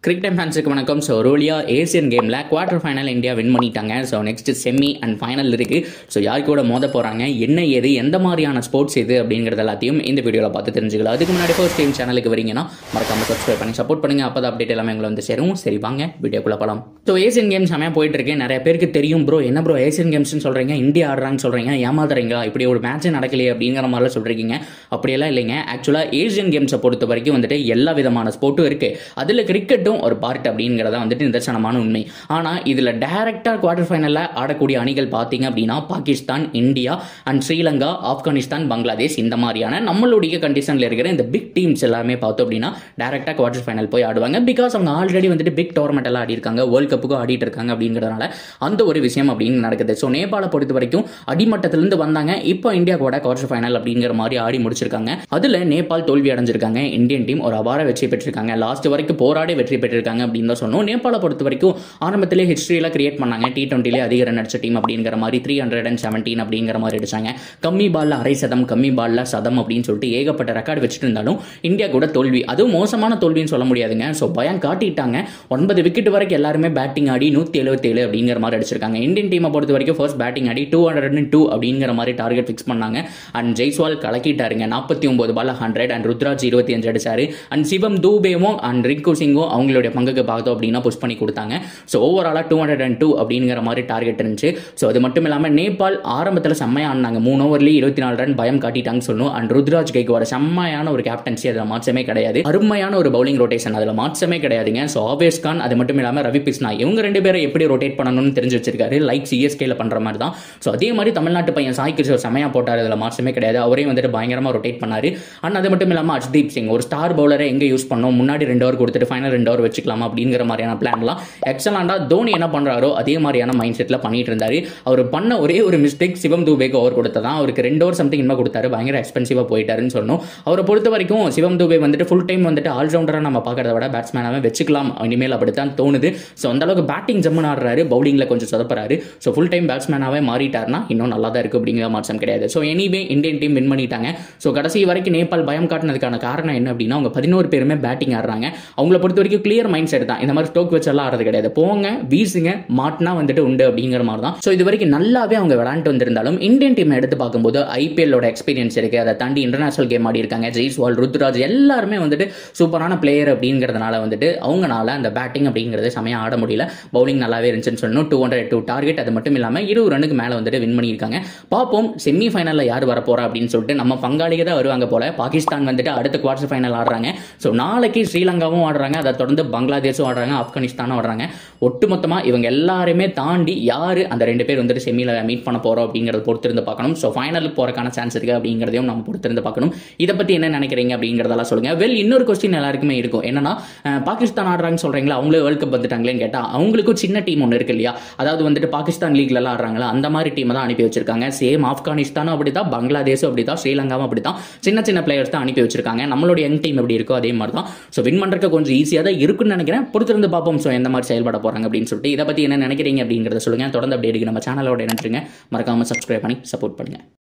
Cricket time ஃபேன்ஸுக்கு வணக்கம். So ரோலியா ஏசியன் கேமில் குவார்டர் ஃபைனல் இந்தியா வின் பண்ணிட்டாங்க. So next semi and final இருக்குது. ஸோ யார் கூட மோத போகிறாங்க, என்ன ஏது, எந்த மாதிரியான ஸ்போர்ட்ஸ் இது அப்படிங்கிறது எல்லாத்தையும் இந்த வீடியோவில் பார்த்து தெரிஞ்சுக்கலாம். அதுக்கு முன்னாடி ஃபர்ஸ்ட் டைம் சேனலுக்கு வரீங்கன்னா மறக்காம சப்ஸ்கிரைப் பண்ணி சப்போர்ட் பண்ணுங்கள். அப்போ தான் அப்டேட் எல்லாமே எங்களை வந்து சேரும். சரி வாங்க வீடியோக்குள்ளே போகலாம். ஸோ ஏசியன் கேம்ஸ் செமையாக போயிட்டு இருக்கு. நிறைய பேருக்கு தெரியும் ப்ரோ, என்ன ப்ரோ ஏசியன் கேம்ஸ்னு சொல்கிறீங்க, இந்தியா ஆடுறான்னு சொல்கிறீங்க, ஏமாத்துறீங்களா, இப்படி ஒரு மேட்ச் நடக்கலையே அப்படிங்கிற மாதிரிலாம் சொல்கிறீங்க. அப்படியெல்லாம் இல்லைங்க. ஆக்சுவலாக ஏசியன் கேம்ஸை பொறுத்த வரைக்கும் வந்துட்டு எல்லா விதமான ஸ்போர்ட்டும் இருக்குது. அதில் கிரிக்கெட்டும் ஒரு பார்ட் அப்படிங்கிறத வந்துட்டு நிதர்சனமான உண்மை. ஆனால் இதில் டைரக்டாக குவார்டர் ஃபைனலில் ஆடக்கூடிய அணிகள் பார்த்தீங்க அப்படின்னா பாகிஸ்தான், இந்தியா அண்ட் ஸ்ரீலங்கா, ஆப்கானிஸ்தான், பங்களாதேஷ், இந்த மாதிரியான நம்மளுடைய கண்டிஷனில் இருக்கிற இந்த பிக் டீம்ஸ் எல்லாமே பார்த்தோம் அப்படின்னா டைரக்டாக குவார்டர் ஃபைனல் போய் ஆடுவாங்க. பிகாஸ் அவங்க ஆல்ரெடி வந்துட்டு பிக் டோர்னமெண்ட் எல்லாம் ஆடி இருக்காங்க, வேர்ல்ட் கப்புக்கும் ஆடிட்டு இருக்காங்க. அப்படிங்கிறதுனால அந்த ஒரு விஷயம் அப்படின்னு நடக்குது. ஸோ நேபாளை பொறுத்த வரைக்கும் அடிமட்டத்திலிருந்து வந்தாங்க, இப்போ இந்தியா கூட குவார்டர் ஃபைனல் அப்படிங்கிற மாதிரி ஆடி முடிச்சிருக்காங்க. அதில் நேபாள் தோல்வி அடைஞ்சிருக்காங்க. இந்தியன் டீம் ஒரு அபார வெற்றி பெற்றிருக்காங்க. லாஸ்ட் வரைக்கும் போராடி வெற்றி பெற்றிருக்காங்க அப்படின்னு தான் சொன்னோம். நேபாளை பொறுத்த வரைக்கும் ஆரம்பத்திலே ஹிஸ்டரியில கிரியேட் பண்ணாங்க. T20 அதிக ரன் அடிச்ச டீம் அப்படிங்கிற மாதிரி 317 அப்படிங்கிற மாதிரி அடிச்சாங்க. கம்மி பால்ல அரை சதம், கம்மி பால்ல சதம் அப்படின்னு சொல்லிட்டு ஏகப்பட்ட ரெக்கார்டு வச்சுட்டு இருந்தாலும் இந்தியா கூட தோல்வி. அதுவும் மோசமான தோல்வின்னு சொல்ல முடியாதுங்க. ஸோ பயம் காட்டிட்டாங்க. 9 விக்கெட் வரைக்கும் எல்லாருமே பேட்டிங் ஆடி 177 அப்படிங்கிற மாதிரி அடிச்சிருக்காங்க. இந்தியன் டீமை பொறுத்த வரைக்கும் ஃபர்ஸ்ட் பேட்டிங் ஆடி 202 அப்படிங்கிற மாதிரி டார்கெட் ஃபிக்ஸ் பண்ணாங்க. அண்ட் ஜெய்ஸ்வால் கலக்கிட்டாருங்க. 49 பால் 100 அண்ட் ருத்ராஜ் 25 அடிச்சாரு. அண்ட் சிவம் தூபேவும் அண்ட் ரிங்கு சிங்கும் அவங்களுடைய பங்குக்கு பார்த்தோம் அப்படின்னா புஷ் பண்ணி கொடுத்தாங்க. ஸோ ஓவராலாக 202 அப்படிங்கிற மாதிரி டார்கெட் இருந்துச்சு. ஸோ அது மட்டும் இல்லாமல் நேபாள் ஆரம்பத்தில் செம்மையாக ஆடினாங்க. 3 ஓவர்லேயே 24 ரன் பயம் காட்டிட்டாங்க சொல்லணும். அண்ட் ருத்ராஜ் கைக்வாட் செம்மையான ஒரு கேப்டன்சி, அதில் மாற்றமே கிடையாது. அருமையான ஒரு பவுலிங் ரொட்டேஷன், அதில் மாற்றமே கிடையாதுங்க. ஸோ ஆவேஸ் கான், அது மட்டும் இல்லாமல் ரவி பிஸ்னா, இவங்க 2 பேரை எப்படி ரொட்டேட் பண்ணணும்னு தெரிஞ்சு வச்சிருக்காரு. லைக் சிஎஸ்கேல பண்ணுற மாதிரி தான். ஸோ அதே மாதிரி தமிழ்நாட்டு பையன் சாய் கிஷோர் செம்மையாக போட்டார், அதில் மாற்றமே கிடையாது. அவரையும் வந்துட்டு பயங்கரமாக ரொட்டேட் பண்ணாரு. அண்ட் அது மட்டும் இல்லாமல் ஹர்ஷ்தீப் சிங், ஒரு ஸ்டார் பவுலரை எங்கே யூஸ் பண்ணோம், முன்னாடி 2 ஓவர் கொடுத்துட்டு ஃபைனல் 2 ஓவர் வச்சுக்கலாமா அப்படிங்கிற மாதிரியான பிளான்லாம் எக்ஸலண்டா தோனி என்ன பண்றாரோ அதே மாதிரியான மைண்ட் செட்ல பண்ணிட்டு இருந்தாரு. அவர் பண்ண ஒரே ஒரு மிஸ்டேக், சிவம் தூபேக்கு ஓவர் கொடுத்ததான். அவருக்கு 2 ஓவர் சம்திங் இன்னும் கொடுத்தாரு, பயங்கர எக்ஸ்பென்சிவா போயிட்டாருன்னு சொன்னோம். அவரை பொறுத்த வரைக்கும் சிவம் தூபே வந்துட்டு ஃபுல் டைம் வந்துட்டு ஆல்ரவுண்டரா நம்ம பார்க்கறத விட பேட்ஸ்மேனாவே வச்சுக்கலாம் இனிமேல், அப்படித்தான் தோணுது. ஸோ அந்த அளவுக்கு பேட்டிங் ஜம்முன்னு ஆடுறாரு, பவுலிங்ல கொஞ்சம் சொதப்பறாரு. ஸோ ஃபுல் டைம் பேட்ஸ்மேனாவே மாறிட்டாருன்னா இன்னும் நல்லா தான் இருக்கு அப்படிங்கிற மாற்றம் கிடையாது. So anyway Indian team win பண்ணிட்டாங்க. ஸோ கடைசி வரைக்கும் நேபாள் பயம் காட்டினதுக்கான காரணம் என்ன அப்படின்னா, அவங்க 11 பேருமே பேட்டிங் ஆடுறாங்க. அவங்கள பொறுத்த வரைக்கும் கிளியர் மைண்ட் செட் தான். இந்த மாதிரி ஸ்டோக் வச்செல்லாம் ஆடுறது கிடையாது. போங்க வீசுங்க, மாட்டினா வந்துட்டு உண்டு அப்படிங்கிற மாதிரி தான். ஸோ இது வரைக்கும் நல்லாவே அவங்க விளையாண்டு வந்திருந்தாலும் இந்தியன் டீம் எடுத்து பார்க்கும்போது ஐபிஎல்லோட எக்ஸ்பீரியன்ஸ் இருக்கு. அதை தாண்டி இன்டர்நேஷனல் கேம் ஆடி இருக்காங்க. ஜெய்ஸ்வால், ருத்ராஜ் எல்லாருமே வந்துட்டு சூப்பரான பிளேயர் அப்படிங்கிறதுனால வந்துட்டு அவங்களால அந்த பேட்டிங் அப்படிங்கிறது செமையா ஆட முடியல. பவுலிங் நல்லாவே இருந்துச்சுன்னு சொல்லணும். 202 டார்கெட், அது மட்டும் இல்லாமல் 20 ரனுக்கு மேலே வந்துட்டு வின் பண்ணியிருக்காங்க. பார்ப்போம் செமி ஃபைனலில் யார் வர போறா அப்படின்னு சொல்லிட்டு. நம்ம பங்காளிக தான் வருவாங்க போல. பாகிஸ்தான் வந்துட்டு அடுத்த குவார்டர் ஃபைனல் ஆடுறாங்க. ஸோ நாளைக்கு ஸ்ரீலங்காவும் ஆடுறாங்க, அதை தொடர்ந்து பங்களாதேஷும் ஆடுறாங்க, ஆப்கானிஸ்தானும் ஆடுறாங்க. ஒட்டுமொத்தமாக இவங்க எல்லாருமே தாண்டி யாரு அந்த 2 பேர் வந்துட்டு செமியில் மீட் பண்ண போறோம் அப்படிங்கிறத பொறுத்திருந்து பார்க்கணும். ஸோ ஃபைனலுக்கு போறதுக்கான சான்ஸ் இருக்கு அப்படிங்கிறதையும் நம்ம பொறுத்திருந்து பார்க்கணும். இதை பத்தி என்ன நினைக்கிறீங்க அப்படிங்கிறதெல்லாம் சொல்லுங்க. இன்னொரு கொஸ்டின் எல்லாருக்குமே இருக்கும், என்னன்னா பாகிஸ்தான் ஆடுறாங்கன்னு சொல்றீங்களா, அவங்களே வேர்ல்ட் கப் வந்துட்டாங்களேன்னு கேட்டா அவங்களுக்கும் சின்ன டீம் ஒன்று இருக்கு இல்லையா, அதாவது வந்துட்டு பாகிஸ்தான் லீக்ல எல்லாம் ஆடுறாங்களா, அந்த மாதிரி டீம் தான் அனுப்பி வச்சிருக்காங்க. சேம் ஆப்கானிஸ்தானும் அப்படிதான், பங்களாதேஷும் அப்படிதான், ஸ்ரீலங்காவும் அப்படிதான். சின்ன சின்ன பிளேயர்ஸ் தான் அனுப்பி வச்சிருக்காங்க. நம்மளுடைய யங் டீம் எப்படி இருக்கோ அதே மாதிரி தான். ஸோ வின் பண்றதுக்கு கொஞ்சம் ஈஸியாக தான் இருக்குன்னு நினைக்கிறேன். பொறுத்திருந்து பார்ப்போம் ஸோ எந்த மாதிரி செயல்பட போறாங்க அப்படின்னு சொல்லிட்டு. இதை பத்தி என்ன நினைக்கிறீங்க அப்படிங்கிறத சொல்லுங்க. தொடர்ந்து அப்படி இருக்கு நம்ம சேனலோட இணைஞ்சிருங்க. மறக்காம சப்ஸ்கிரைப் பண்ணி சப்போர்ட் பண்ணுங்க.